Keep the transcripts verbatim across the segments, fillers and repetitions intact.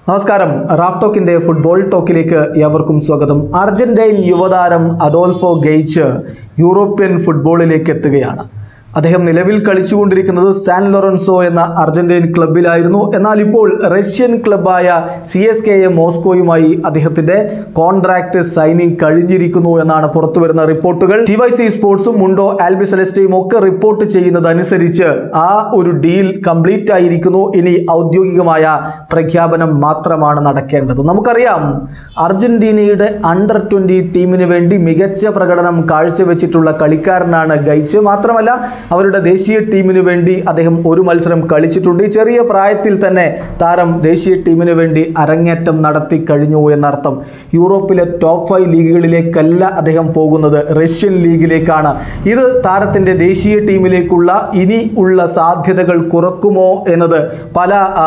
നമസ്കാരം. Raf ടോക്കിന്റെ football ടോക്കിലേക്ക് ഏവർക്കും സ്വാഗതം. അർജന്റീൻ യുവതാരം അഡോൾഫോ ഗെയ്ച്ച് യൂറോപ്യൻ ഫുട്ബോളിലേക്ക് എത്തുകയാണ്. അദ്ദേഹം നിലവിൽ കളിച്ചുകൊണ്ടിരിക്കുന്നത് സാൻ ലോറൻസോ എന്ന അർജന്റീൻ ക്ലബിലായിരുന്നു. എന്നാൽ ഇപ്പോൾ റഷ്യൻ ക്ലബായ സി എസ് കെ എ മോസ്കോയുമായി അദ്ദേഹത്തിന്റെ കോൺട്രാക്ട് സൈനിങ് കഴിഞ്ഞിരിക്കുന്നു എന്നാണ് പുറത്തുവരുന്ന റിപ്പോർട്ടുകൾ. ടി വൈ സി സ്പോർട്സും മുണ്ടോ ആൽബി സെലസ്റ്റയും ഒക്കെ റിപ്പോർട്ട് ചെയ്യുന്നതനുസരിച്ച് ആ ഒരു ഡീൽ കംപ്ലീറ്റ് ആയിരിക്കുന്നു. ഇനി ഔദ്യോഗികമായ പ്രഖ്യാപനം മാത്രമാണ് നടക്കേണ്ടത്. നമുക്കറിയാം, അർജന്റീനയുടെ അണ്ടർ ട്വന്റി ടീമിന് വേണ്ടി മികച്ച പ്രകടനം കാഴ്ചവെച്ചിട്ടുള്ള കളിക്കാരനാണ് ഗൈച്ച്. മാത്രമല്ല, അവരുടെ ദേശീയ ടീമിന് വേണ്ടി അദ്ദേഹം ഒരു മത്സരം കളിച്ചിട്ടുണ്ട്. ചെറിയ പ്രായത്തിൽ തന്നെ താരം ദേശീയ ടീമിന് വേണ്ടി അരങ്ങേറ്റം നടത്തി കഴിഞ്ഞു എന്നർത്ഥം. യൂറോപ്പിലെ ടോപ്പ് ഫൈവ് ലീഗുകളിലേക്കല്ല അദ്ദേഹം പോകുന്നത്, റഷ്യൻ ലീഗിലേക്കാണ്. ഇത് താരത്തിൻ്റെ ദേശീയ ടീമിലേക്കുള്ള ഇനി ഉള്ള സാധ്യതകൾ കുറക്കുമോ എന്നത് പല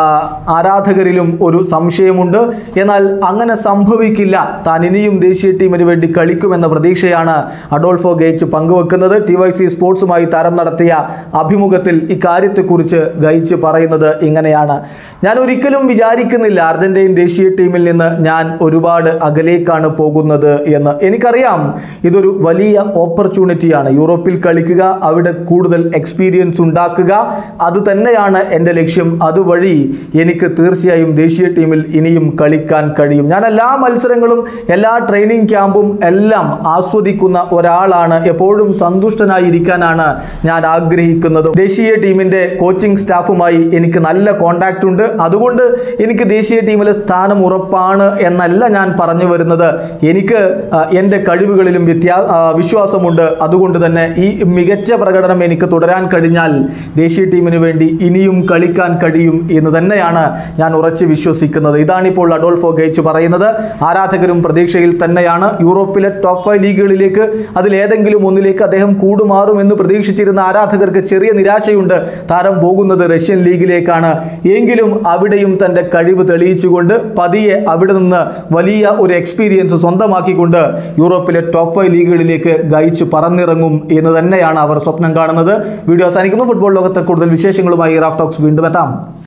ആരാധകരിലും ഒരു സംശയമുണ്ട്. എന്നാൽ അങ്ങനെ സംഭവിക്കില്ല. താൻ ഇനിയും ദേശീയ ടീമിന് വേണ്ടി കളിക്കുമെന്ന പ്രതീക്ഷയാണ് അഡോൾഫോ ഗെയ്ച്ച് പങ്കുവെക്കുന്നത്. ടി വൈ സി സ്പോർട്സുമായി താരം നടത്തിയ അഭിമുഖത്തിൽ ഇക്കാര്യത്തെക്കുറിച്ച് ഗൈച്ച് പറയുന്നത് ഇങ്ങനെയാണ്: ഞാൻ ഒരിക്കലും വിചാരിക്കുന്നില്ല അർജന്റീൻ ദേശീയ ടീമിൽ നിന്ന് ഞാൻ ഒരുപാട് അകലേക്കാണ് പോകുന്നത് എന്ന്. എനിക്കറിയാം ഇതൊരു വലിയ ഓപ്പർച്യൂണിറ്റിയാണ്. യൂറോപ്പിൽ കളിക്കുക, അവിടെ കൂടുതൽ എക്സ്പീരിയൻസ് ഉണ്ടാക്കുക, അത് തന്നെയാണ് എൻ്റെ ലക്ഷ്യം. അതുവഴി എനിക്ക് തീർച്ചയായും ദേശീയ ടീമിൽ ഇനിയും കളിക്കാൻ കഴിയും. ഞാൻ എല്ലാ മത്സരങ്ങളും എല്ലാ ട്രെയിനിങ് ക്യാമ്പും എല്ലാം ആസ്വദിക്കുന്ന ഒരാളാണ്. എപ്പോഴും സന്തുഷ്ടനായിരിക്കാനാണ് ഞാൻ ആഗ്രഹിക്കുന്നത്. ദേശീയ ടീമിൻ്റെ കോച്ചിങ് സ്റ്റാഫുമായി എനിക്ക് നല്ല കോണ്ടാക്റ്റ് ഉണ്ട്. അതുകൊണ്ട് എനിക്ക് ദേശീയ ടീമിലെ സ്ഥാനം ഉറപ്പാണ് എന്നല്ല ഞാൻ പറഞ്ഞു വരുന്നത്. എനിക്ക് എൻ്റെ കഴിവുകളിലും വ്യത്യാ വിശ്വാസമുണ്ട്. അതുകൊണ്ട് തന്നെ ഈ മികച്ച പ്രകടനം എനിക്ക് തുടരാൻ കഴിഞ്ഞാൽ ദേശീയ ടീമിന് വേണ്ടി ഇനിയും കളിക്കാൻ കഴിയും എന്ന് തന്നെയാണ് ഞാൻ ഉറച്ചു വിശ്വസിക്കുന്നത്. ഇതാണിപ്പോൾ അഡോൾഫോ ഗെയ്ച്ച് പറയുന്നത്. ആരാധകരും പ്രതീക്ഷയിൽ തന്നെയാണ്. യൂറോപ്പിലെ ടോപ്പ് ഫൈവ് ലീഗുകളിലേക്ക് അതിലേതെങ്കിലും ഒന്നിലേക്ക് അദ്ദേഹം കൂടുമാറുമെന്ന് പ്രതീക്ഷിച്ചിരുന്ന ആരാധകർക്ക് ചെറിയ നിരാശയുണ്ട്. താരം പോകുന്നത് റഷ്യൻ ലീഗിലേക്കാണ്. എങ്കിലും അവിടെയും തൻ്റെ കഴിവ് തെളിയിച്ചുകൊണ്ട് പതിയെ അവിടെ നിന്ന് വലിയ ഒരു എക്സ്പീരിയൻസ് സ്വന്തമാക്കിക്കൊണ്ട് യൂറോപ്പിലെ ടോപ്പ് ഫൈവ് ലീഗുകളിലേക്ക് ഗൈച്ച് പറന്നിറങ്ങും എന്ന് തന്നെയാണ് അവർ സ്വപ്നം കാണുന്നത്. വീഡിയോ അവസാനിക്കുന്നു. ഫുട്ബോൾ ലോകത്തെ കൂടുതൽ വിശേഷങ്ങളുമായി റാഫ് ടോക്സ് വീണ്ടും എത്താം.